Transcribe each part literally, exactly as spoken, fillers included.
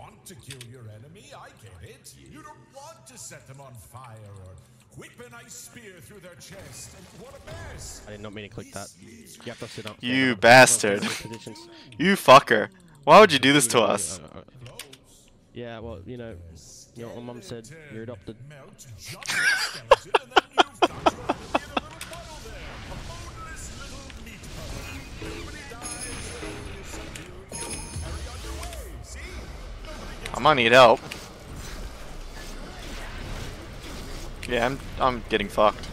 want to kill your enemy, I get it. You don't want to set them on fire or whip an ice spear through their chest. And what a mess! I did not mean to click that. You have to sit up. You up, bastard. positions. You fucker. Why would you do this to us? Uh, uh, yeah, well, you know, you know what my mum said, you're adopted. Melt just like a skeleton, and then you've got your enemy in a little puddle there. A boneless little meat puddle. Nobody dies, nobody is subdued. Carry on your way, see? Nobody gets I might need help. Yeah, I'm I'm getting fucked.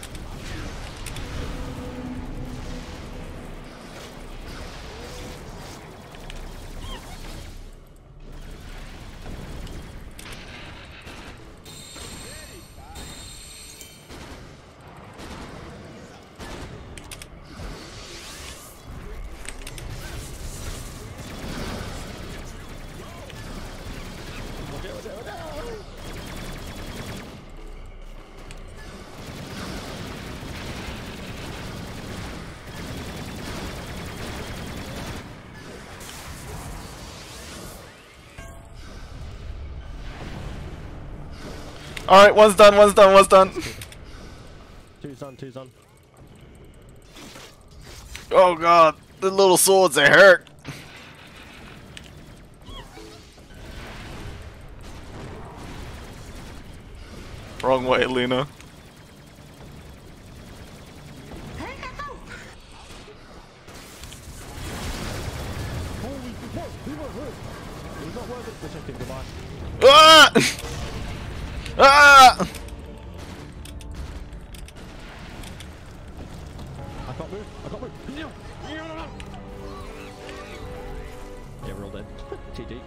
Alright, one's done, one's done, one's done. Two's on, two's on. Oh god, the little swords, they hurt. Wrong way, Luna. Ah! Ah! I can't move, I can't move. Yeah, we're all dead. G G.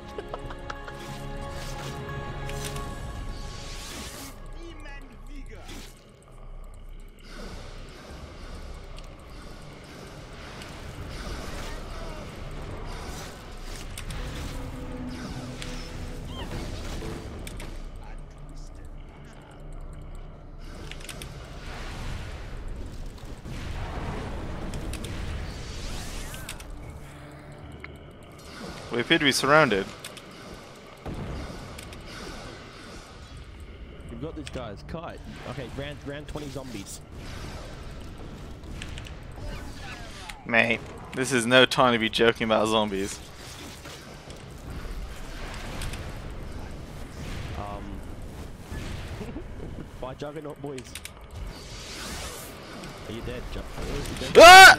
We appear to be surrounded. We've got this guy's kite. Okay, round round twenty zombies. Mate, this is no time to be joking about zombies. Um. Bye, Juggernaut boys. Are you dead, Juggernaut? Ah!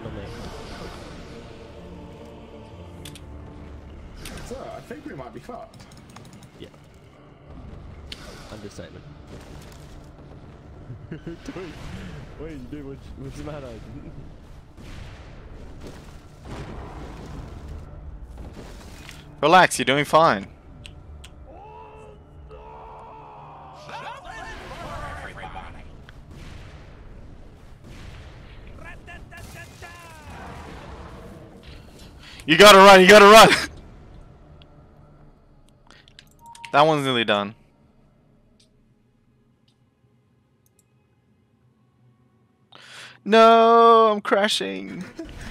So, I think we might be fucked. Yeah. Understatement. Wait, dude, what's, what's the matter? Relax, you're doing fine. You gotta run, you gotta run! That one's nearly done. No, I'm crashing.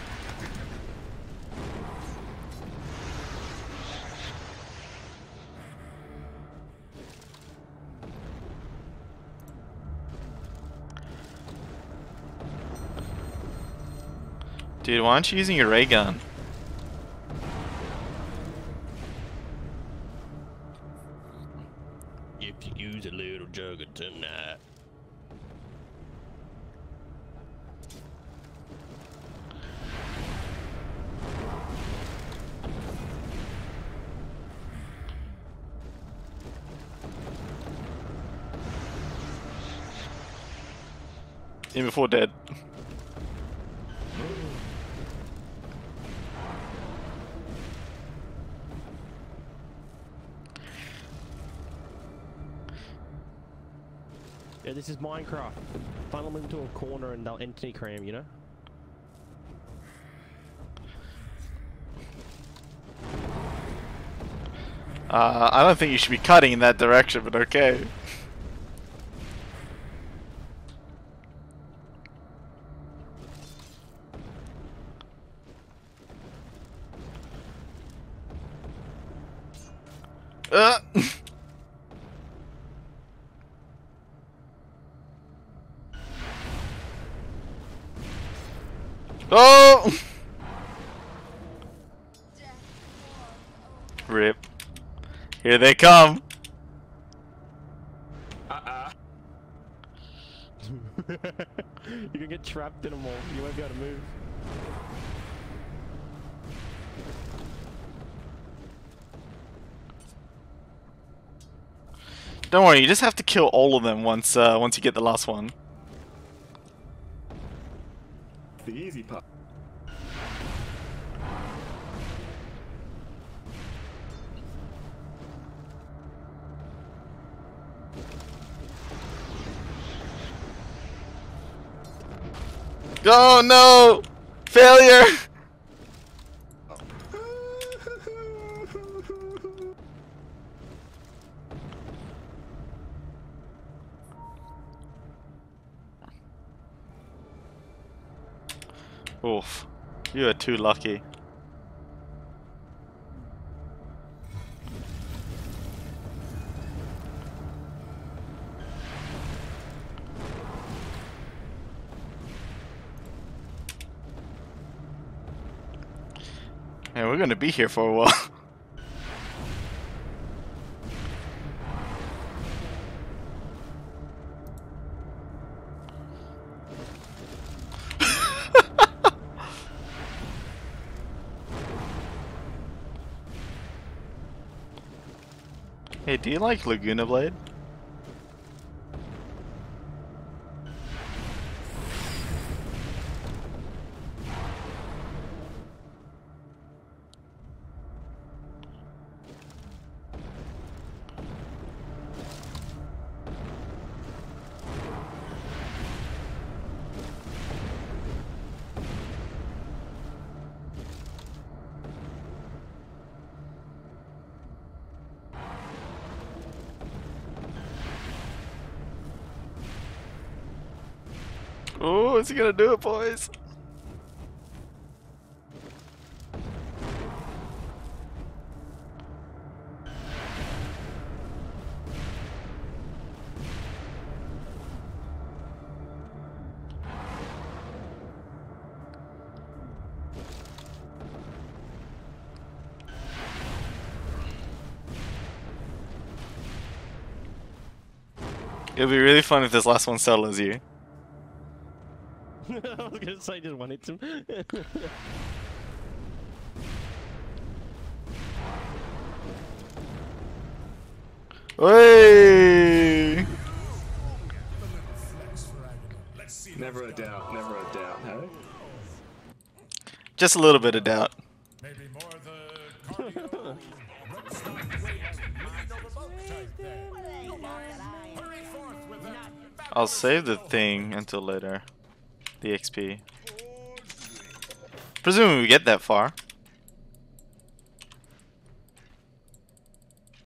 Dude, why aren't you using your ray gun? If you use a little jugger tonight. In before dead. Yeah, this is Minecraft. Funnel them into a corner and they'll entity cram, you know? Uh, I don't think you should be cutting in that direction, but okay. Uh. Oh! Rip. Here they come. Uh-uh. You can get trapped in them all. You won't be able to move. Don't worry, you just have to kill all of them once uh, once you get the last one. The easy part. Oh no! Failure! Oof. You are too lucky. Man, we're gonna be here for a while. Hey, do you like Laguna Blade? Oh, is he gonna do it, boys? It'll be really fun if this last one solos you. I was gonna say just one hit him. Hey! Let's see. Never a doubt, never a doubt, hey? Just a little bit of doubt. Maybe more the cardio. Redstone weight, mind over bulk type there. Hurry forth with that. I'll save the thing until later. The X P. Presumably we get that far.